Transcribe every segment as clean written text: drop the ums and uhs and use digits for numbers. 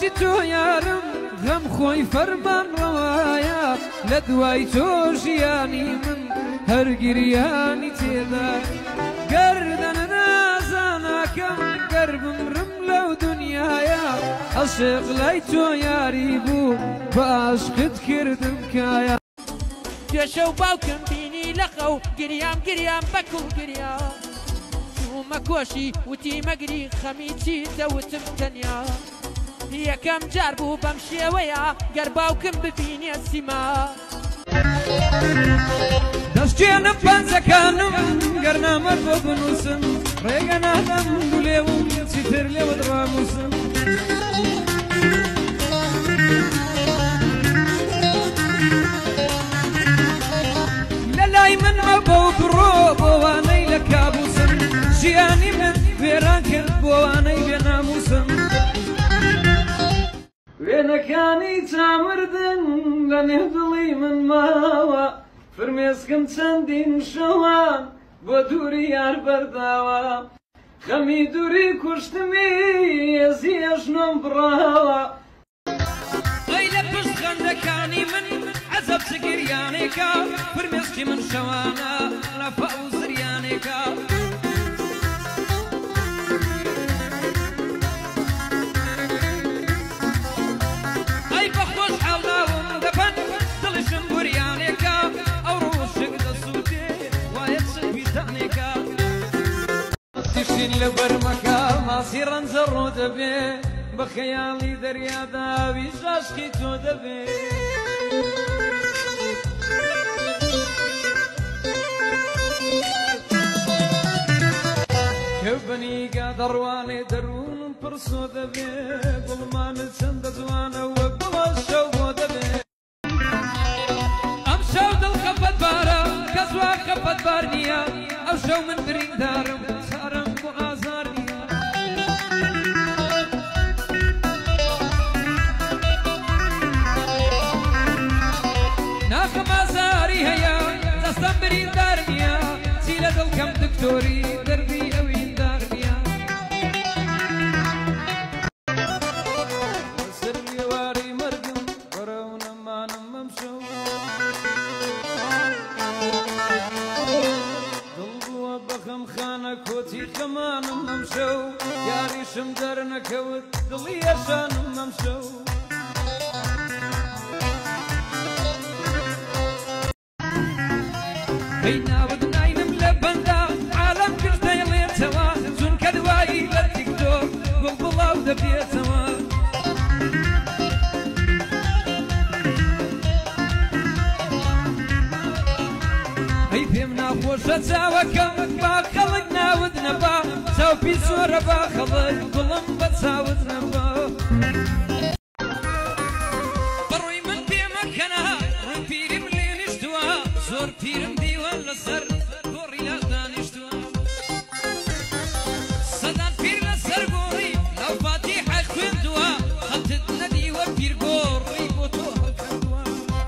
بۆچی تۆ یارم غەم خۆی فەرمان ڕەوایە لە دوای تۆ ژیانی من هەر گریانی تێدا گەردەنە نازاناکەم گەر بمرم لەو دنیایە عەشق لای تۆ یاری بوو بە عاشقت کردم کایە توێشە و باوکم بینی لە خەو گریام بەکوڵ گریا تومە کۆشی وتی مەگری خەمی چی دەوتم تەنیا یەکەم جار بوو بەم شێوەیە گەر باوکم ببینێ سیما دەستگێنم پەنجەکانم گەر نامەت بۆ بنووسم ڕێگە نادەم لێوم چیتر لێوت ڕامووسم لە لای من مەبە و بڕۆ بۆوانەی لە کابوسم ژیانی من وێران کرد بۆوانەی بێناموسم وێنەکانی چامردن لە نێودڵی من ماوە فرمێسکم چەندین شەوان بۆ دووری یار بەرداوە خەمی دووری کوشتمی هێزی ئەژنۆم بڕاوە ئەی لە پشت خەندەکانی من عەزەب چ گریانێکە فرمێسکی من شەوانە لە فەو زریانێکە لە بەرمەکە ماسی ڕەنجە ڕۆ دەبێ بە خەیاڵی دەریادا ویژ عاشقی تۆ دەبێ کەوبەنیگا دەڕوانێ دەروونم پرسۆ دەبێ گوڵمانت چەندە جوانە وەک بڵە شەو بۆ دەبێ ئەم شەو دڵخەفەت بارە کەس وا خەفەت بار نییە ئەو شەو من بریندارم سارم بۆ ئازار نییە ناخەم ئازاری هەیە دەستەم بریندار نییە چی لە دڵکەم دکتۆری دەردی ئەویندار نییە سەر لێواری مەرگم بەرەو نەمانم ئەم شەو بەخەم خانە کۆتی خەمانم ئەم شەو یاریشم دەرنەکەوت دڵی ئەشانم ئەم شەو ئەی ناوت ناینم لە بەندا عالەم کرد دەیڵێتەوە چونکە دوایی لە تیکتۆک گوڵ بڵاو دەبێتەوە ئەی پێم ناخۆشە چاوەکەم با خەڵک ناوت نەبا چاوپی زۆرە با خەڵک گوڵم بە چاوت نەبا بەڕووی من پێمەکەنە ڕووی پیرم لێ نیشتووە زۆر پیرم دیوە لەسەر گۆڕی لا دانیشتووە سەدان پیر لەسەر گۆڕی لەو فاتیحە خوێندووە خەڵتت نەدیوە پیر گۆڕی بۆ تۆ هەڵکردووە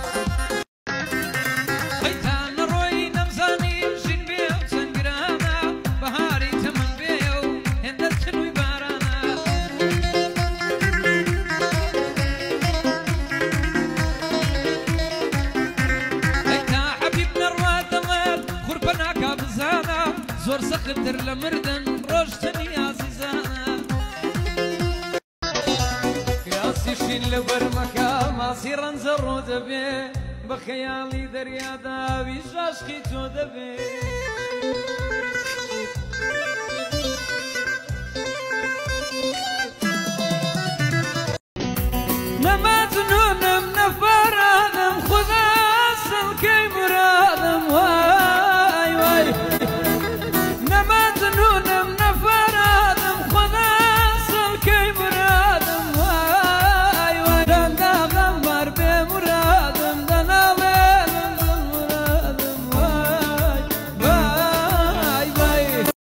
زۆر سەختتر لە مردن ڕۆژتنی ئازیزانە یاسیشین لە بەرمەکە ماسی ڕەنجە ڕۆ دەبێ بە خەیاڵی دەریادا ویژ عاشقی تۆ دەبێ